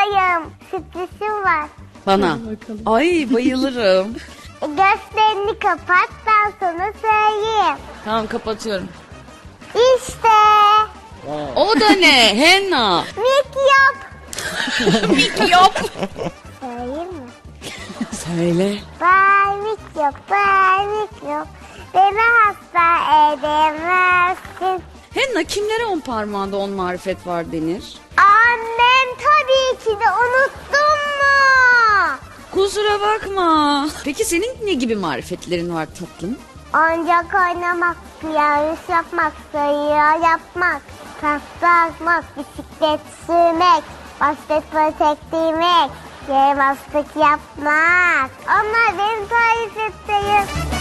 buradayım. Sürprizim var. Bana. Ay bayılırım. Gözlerini kapat, ben sana söyleyeyim. Tamam kapatıyorum. İşte. O da ne? Henna. Mikrop. Mikrop. Söyleyeyim mi? Söyle. Bay mikrop, bay mikrop. Beni hasta edemezsin. Henna kimlere 10 parmağında 10 marifet var denir? Annem tabii ki de, unuttun mu? Kusura bakma. Peki senin ne gibi marifetlerin var tatlım? Oyuncak oynamak, yarış yapmak, sayı yapmak, tahta atmak, bisiklet sürmek, basketbol çektirmek, yaramazlık yapmak. Onlar benim tarif ettiğim.